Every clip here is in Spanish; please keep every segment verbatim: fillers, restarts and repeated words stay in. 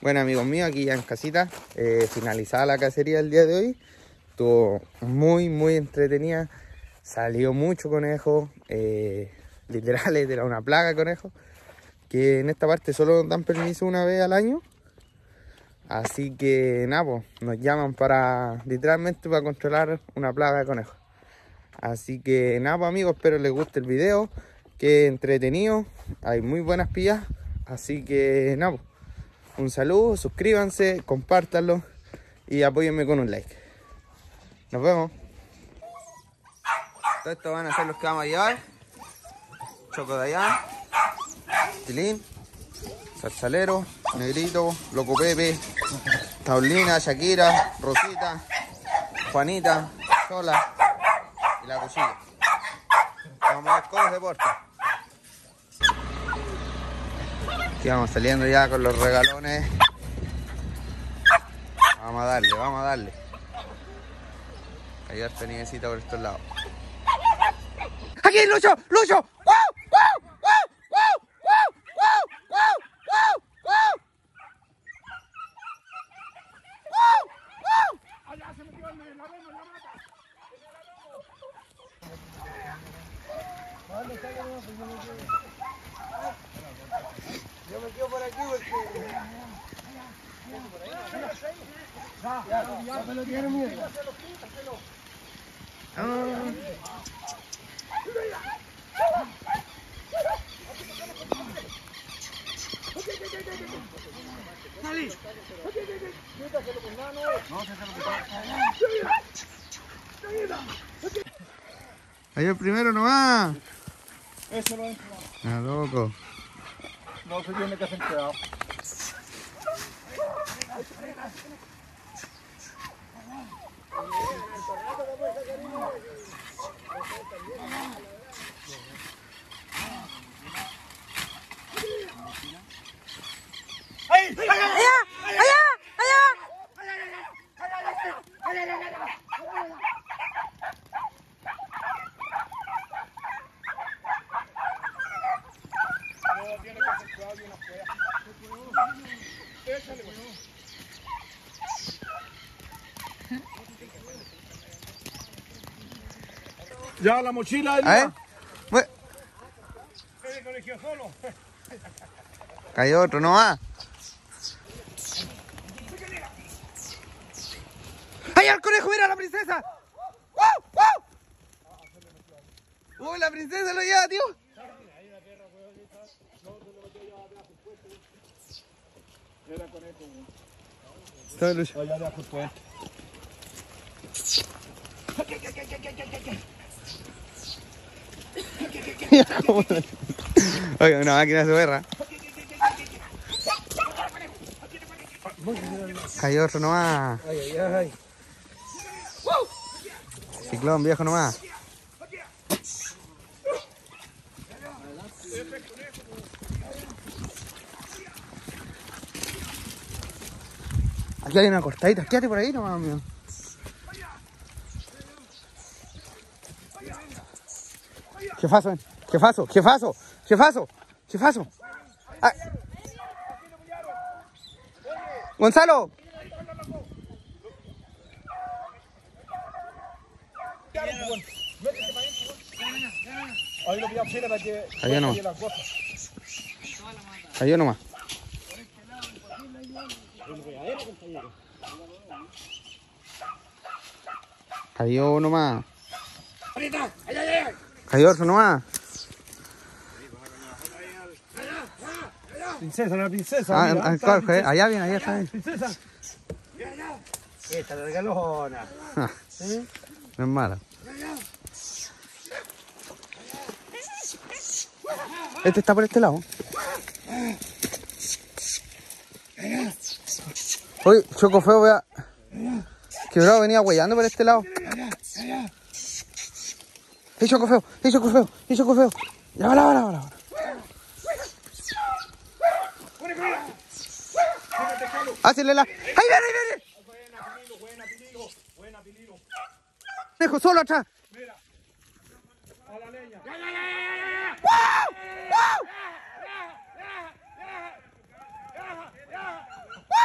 Bueno, amigos míos, aquí ya en casita, eh, finalizada la cacería del día de hoy. Estuvo muy, muy entretenida. Salió mucho conejo. Eh, literal, era una plaga de conejos. Que en esta parte solo dan permiso una vez al año. Así que nada, pues, nos llaman para, literalmente, para controlar una plaga de conejos. Así que nada, pues, amigos, espero les guste el video. Que entretenido. Hay muy buenas pillas. Así que nada, pues, un saludo, suscríbanse, compártanlo y apóyenme con un like. Nos vemos. Todo esto van a ser los que vamos a llevar. Choco de allá, Tilín, Salsalero, Negrito, Loco Pepe, Paulina, Shakira, Rosita, Juanita, Sola y la cosilla. Vamos a ver cómo se porta. Aquí vamos saliendo ya con los regalones. Vamos a darle, vamos a darle. Hay harta nievecita por estos lados. ¡Aquí, Lucho! ¡Lucho! ¡Wow! ¡Wow! ¡Wow! ¡Wow! ¡Wow! ¡Wow! ¡Wow! ¡Wow! ¡Wow! ¡Allá se metió en la arena, en la mata! ¿Dónde está el arena? Yo me quedo por aquí porque... Ya, ya me lo tiene miedo. ¡Salí! Ahí el primero nomás. Eso lo he entrado. Ah, loco. No se tiene que hacer cuidado. ¡Ahí! ¡Allá! ¡Allá! Ya la mochila. ¿Eh? Bueno. Cayó otro nomás. ¡Ay, el conejo! ¡Mira la princesa! ¡Wow! ¡Wow! ¡Uy, la princesa lo lleva, tío! Era conejo. Está Lucho. Allá abajo el puente. Oiga, una máquina de guerra. Cayó otro nomás. Ay, ay, ay. Ciclón viejo nomás. Aquí hay una cortadita, quédate por ahí nomás, amigo. Jefazo, jefazo, jefazo, jefazo, jefazo. Ah. Gonzalo. Ahí lo pillamos para que... Cayó nomás. Cayó nomás. Cayó nomás. Cayó otro nomás. Princesa, la princesa. Ah, mira, ah, claro, eh, allá viene, allá está. Princesa. Esta, la regalona. Ah, ¿Sí? no es mala. Este está por este lado. Oye, Choco Feo, vea. Quebrado venía huellando por este lado. ¡Ey, Choco Feo! ¡Ey, Choco Feo! ¡Ey, Choco Feo! ¡Ya va, la, va, la, va, la! ¡Hácele la! ¡Ahí viene, ahí viene! Buena, Pililo, buena, Pililo. Buena, Pililo. Dejo solo atrás. Mira. A la leña. ¡Wow! ¡Wow!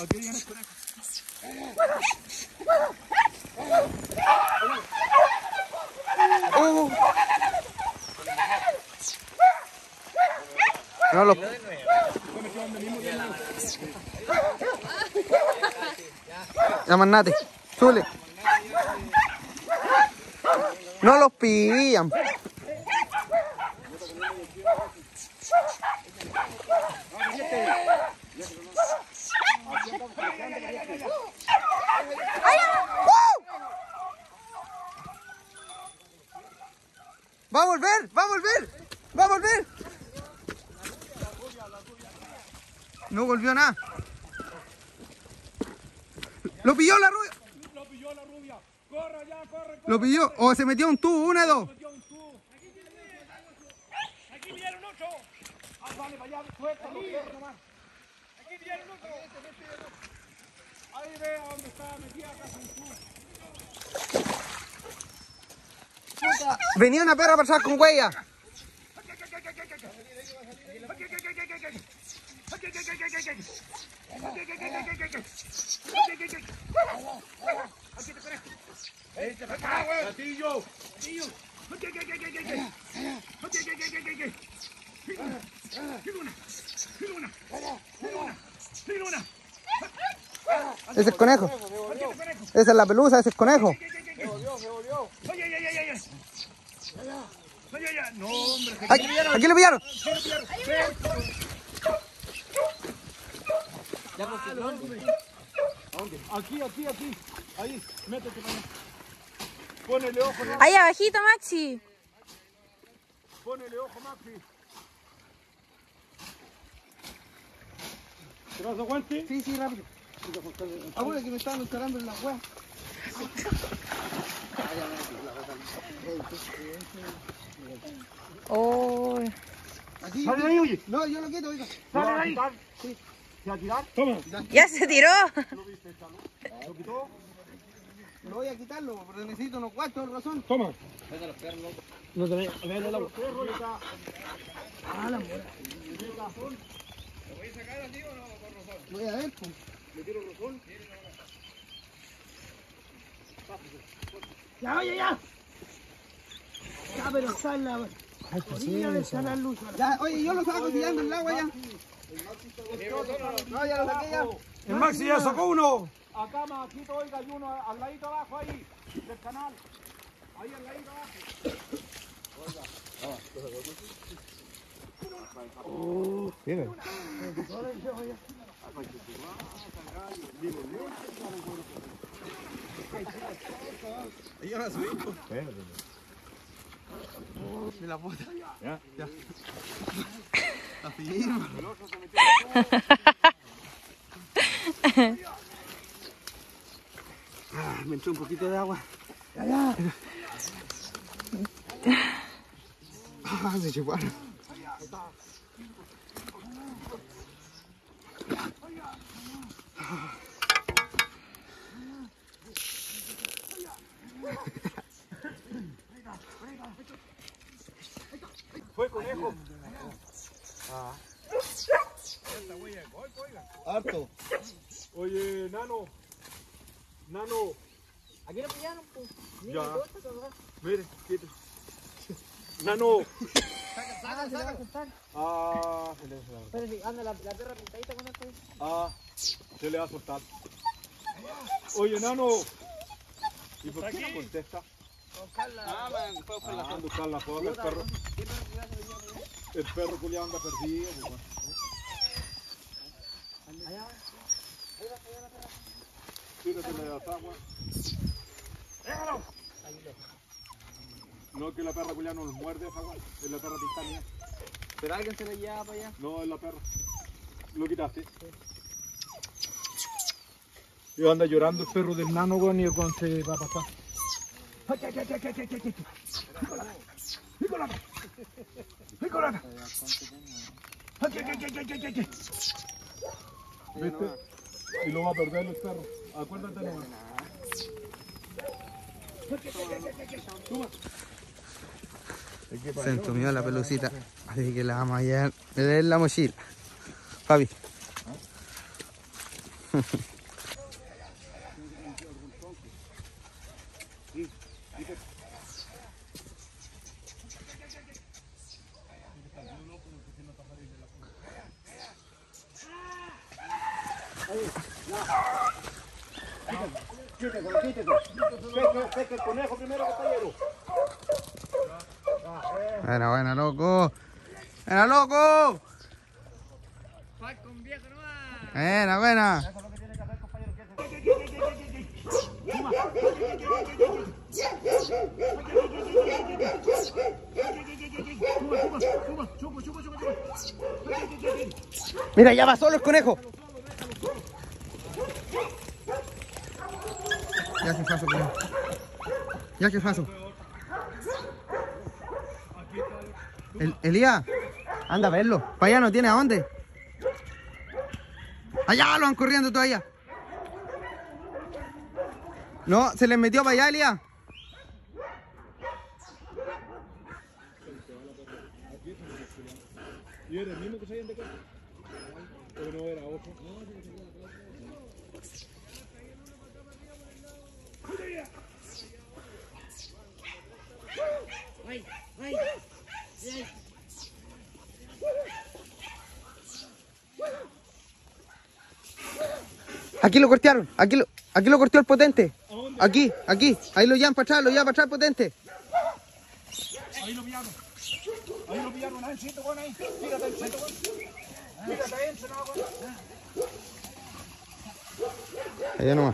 Aquí viene el conejo. Uh. No lo... Ya, manate, súbele. No los pillan. ¡Va a volver! ¡Va a volver! ¡Va a volver! No volvió nada. Lo pilló la rubia. Lo pilló la rubia. Corre ya, corre, corre. Lo pilló. O se metió un tubo, una de dos. Aquí vienen ocho. Ah, vale, vaya, suéltalo, cierra nomás. Aquí vienen ocho. Ahí ve a dónde está metida acá en su. Venía una perra a pasar con huella. Gatillo. Ese es conejo. Esa es la pelusa, ese es conejo. No, hombre. Aquí, aquí lo pillaron. Aquí, aquí, aquí. Ahí, métete para allá. Ponele ojo, Maxi. Ahí abajito, Maxi. Ponele ojo, Maxi. ¿Te vas a aguante? Sí, sí, rápido. Abuela, que me estaban encarando en la hueá. Oh. Aquí. Sale de ahí, oye. No, yo lo quito, oiga. Sale de ahí. Sí. ¿Se va a tirar? Toma. Ya se tiró. ¿Lo quitó? No voy a quitarlo, pero necesito unos cuartos de razón. Toma. No te ve, ve el agua. Ah, la mora. Voy a ver, pues. ¿Le tiro rozón? Ya, oye, ya. Ya, pero sal la... orilla de echar la luz. Ya, oye, yo lo saco tirando en el agua ya. No, ya lo saqué ya. El Maxi ya sacó uno. Acá, Maxito, oiga, hay uno al ladito abajo ahí, del canal. Ahí al ladito abajo. Oh, mira. Yo la subí. De la puta. Ya. Ya. La firma. Ah, me entró un poquito de agua. Ya, ya. Ah, se chuparon. Fue conejo. Ah. Harto. Oye, Nano. Nano. Aquí lo pillaron, pues. Ya. Mire, quite. Nano. Saca, saca, saca. Ah, se le va a soltar. Pero si anda la, la perra pintadita con esto. Ah, se le va a soltar. Oye, Nano. ¿Y por qué no contesta? Ah, man, fue por la Ah, buscar la foto, el perro. El perro culiado anda perdido. Pues, allá. tírate de las aguas. ¡Déjalo! No, que la perra culiada no nos muerde esa agua. Es la perra pistania. Pero alguien se lo lleva para allá. No, es la perra. Lo quitaste. Y anda llorando el perro del Nano, weón, y el weón se va a pasar. ¡Nicolata! ¡Nicolata! ¿Viste? Y lo va a perder el perro. Acuérdate nomás. Se entumió la pelucita, así que la vamos a llevar en la mochila. Papi. Quítese, quítese. Pesque el conejo primero, compañero. Buena, buena, loco. Buena, loco. Con viejo nomás. Buena, buena. Mira, ya va solo el conejo. Ya que paso, conejo. Ya que paso. El, Elías, anda a verlo. Para allá no tiene a dónde. Allá lo van corriendo todavía. No, se les metió para allá, Elías. ¿Y era el mismo que salían de casa? ¿O no era otro? Ay, ay, ay. Aquí lo cortearon, aquí lo, aquí lo corteó el potente. Aquí, aquí, ahí lo llevan para atrás, lo llevan para atrás el potente. Ahí lo pillaron. Ahí lo pillaron, ahí, siento, bueno, ahí. Fíjate, ahí, siento, bueno. Fíjate ahí, se no, bueno. Allá nomás.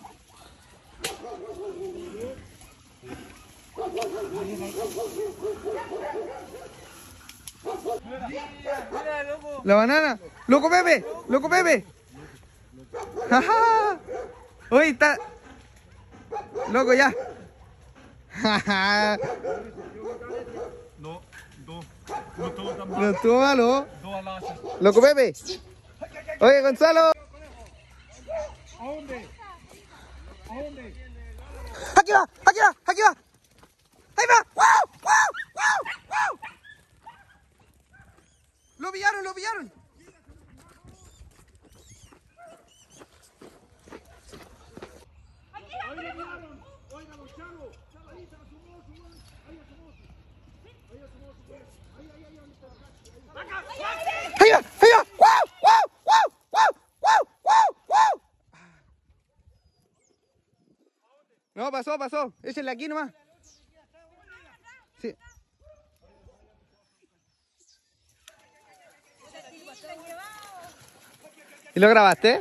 Mira, loco. La banana, loco Pepe, loco Pepe. Jaja. Uy, está. Loco ya. No, dos. No estuvo tan mal. No estuvo malo. Dos alazas. Loco Pepe. Oye, Gonzalo. ¿A dónde? ¿A dónde? Aquí va, aquí va, aquí va. Ahí va. ¡Wow! ¡Wow! ¡Wow! ¡Wow! Lo pillaron, lo pillaron. Ahí va, ahí va. ¡Wow! ¡Wow! ¡Wow! ¡Wow! ¡Wow! ¡Wow! ¡Wow! No, pasó, pasó. Échenle aquí nomás. Sí. ¿Y lo grabaste?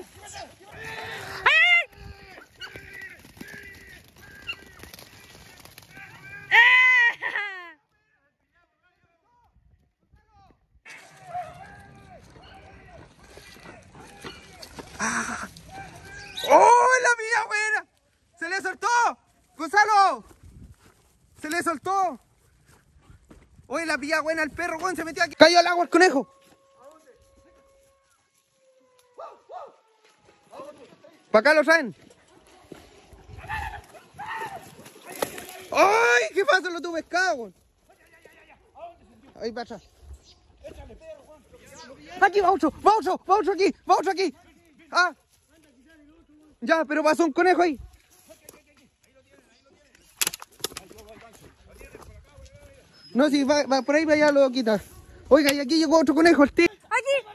¡Ah! ¡Oh, la mía buena! ¡Se le soltó! ¡Gonzalo! ¡Se le soltó! ¡Oye, la pilla buena el perro, weón! Se metió aquí. ¡Cayó al agua el conejo! ¿Para acá lo traen? ¡Ay! ¿Qué pasa? Lo tuve pescado, weón. Ahí para atrás. Aquí va otro, va otro, va otro aquí, va otro aquí. Ah. Ya, pero pasó un conejo ahí. No, si va, va por ahí, para allá lo quita. Oiga, y aquí llegó otro conejo, el tío. ¡Aquí!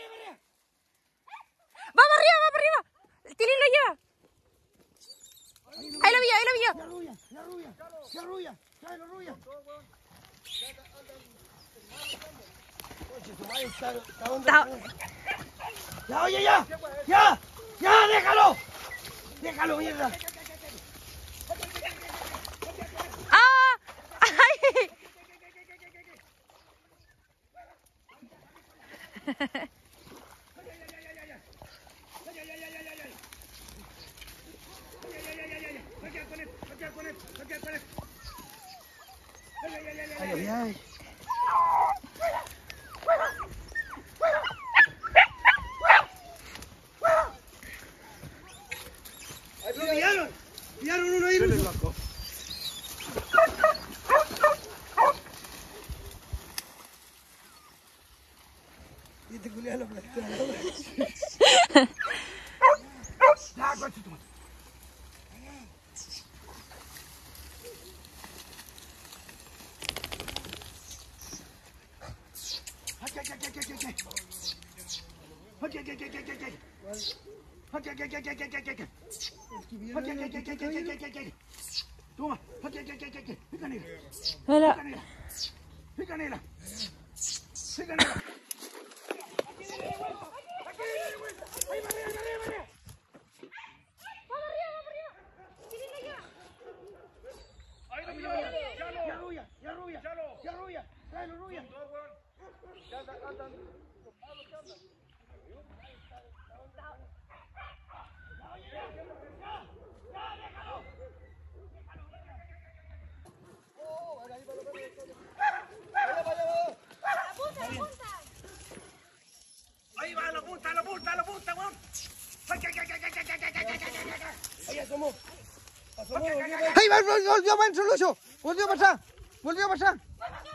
¡Va para arriba, va para arriba! El tilín lo lleva. Ahí lo vi, ahí lo vi. La rubia, la rubia, la rubia, trae la rubia. Está- Ya, oye, ya, ya, ya, déjalo. Déjalo, mierda. ¡Ah! ¡Ay! Ay, ay, ay. Lo pillaron, pillaron uno ahí. Y este culiado lo plantea. Aquí, aquí, aquí, aquí, aquí. Aquí, aquí, aquí, aquí, aquí, aquí. Aquí, aquí, aquí, aquí, aquí, aquí, aquí. Toma, aquí, aquí, aquí, aquí, aquí. Pica negra. Hola. Pica negra. Pica negra. Pica negra. Ya rubia, ya rubia, ya rubia, tráelo rubia. Ahí va la punta, la punta, la punta, weón. Ahí asomó. Asomó, ¡Ahí va! ¡Volvió para adentro, Lucho! ¡Volvió para atrás! ¡Volvió para atrás!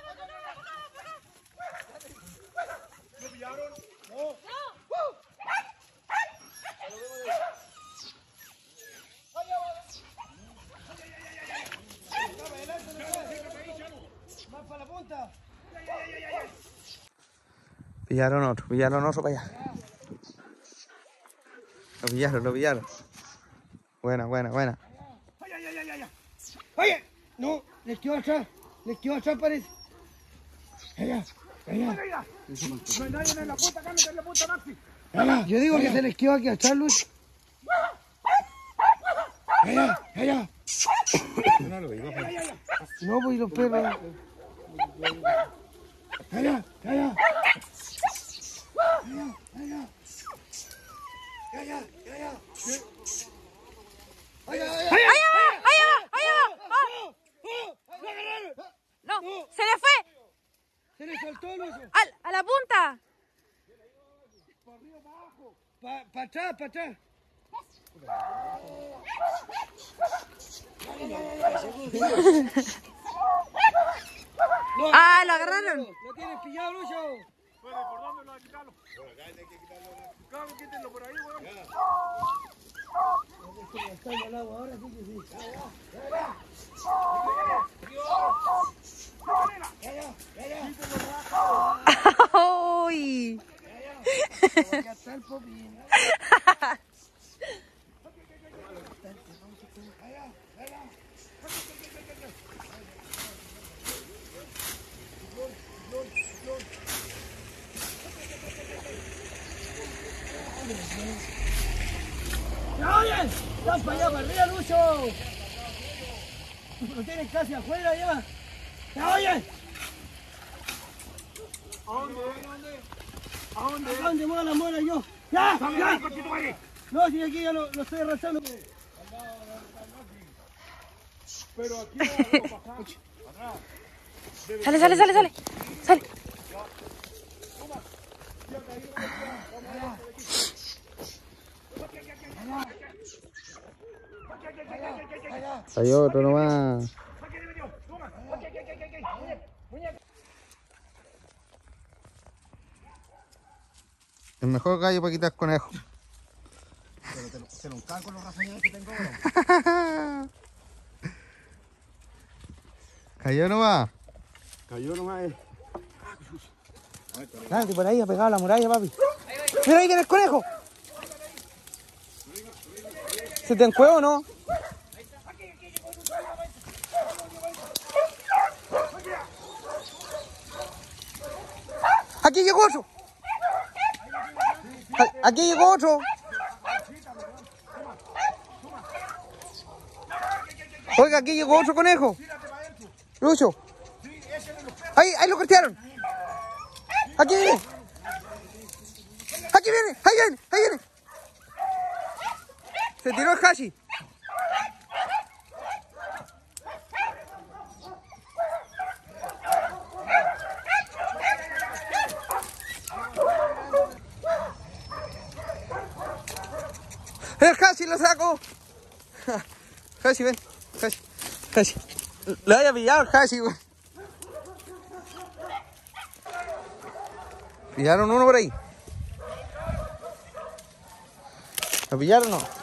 ¿Lo pillaron? Más para la punta. Pillaron otro, pillaron otro para allá. Lo pillaron, lo pillaron. Buena, buena, buena. Ay, ay, ay, ay, ay. Oye, no, les quedó atrás, les quedó atrás parece. Allá, allá. No hay nadie en la punta, acá en la punta, Maxi. Allá, yo digo que se les quedó aquí atrás, Luz. Allá, allá. No, pues y los perros. Allá, allá. Allá, allá. Allá, allá. Allá, allá. ¡Allá va! ¡Allá va! ¡Allá va! ¡Ah! No, se le fue. Se le soltó el oso. Al, a la punta. Para arriba, para abajo. Para pa atrás, para atrás. Ah, lo agarraron. Lo tienes pillado, Lucho. Bueno, ¿por dónde lo hay que quitarlo? Por acá hay que quitarlo. Claro, quítenlo por ahí, weón. Está en el agua ahora, sí que sí. ¡Uy! Acá está el popín. ¡Ya oyen! ¡Están para allá, para arriba, Lucho! Lo tienen casi afuera ya. ¡Ya oyen! ¿A dónde? ¿A dónde? ¿A dónde mueva la muela yo? ¡Ya! ¡Ya! No, si aquí ya lo, lo estoy arrastrando. Pero aquí no, atrás. Sale, sale, sale, sale. Sale. Hay otro nomás. El mejor gallo para quitar conejo. Pero te lo, te lo encargo con los rafañales que tengo ahora. Cayó nomás. Cayó nomás. Eh. Dale, por ahí ha pegado la muralla, papi. Mira, ahí viene el conejo. ¿Se te encueva o no? Aquí llegó otro. Aquí llegó otro. Oiga, aquí llegó otro conejo. Lucho. Ahí, ahí lo cortearon. Aquí viene. Aquí viene. Ahí viene. Ahí viene. Se tiró el Hashi. El Hashi lo sacó. Hashi, ven. Hashi. Hashi. Le haya pillado el Hashi, güey. ¿Pillaron uno por ahí? ¿Lo pillaron o no?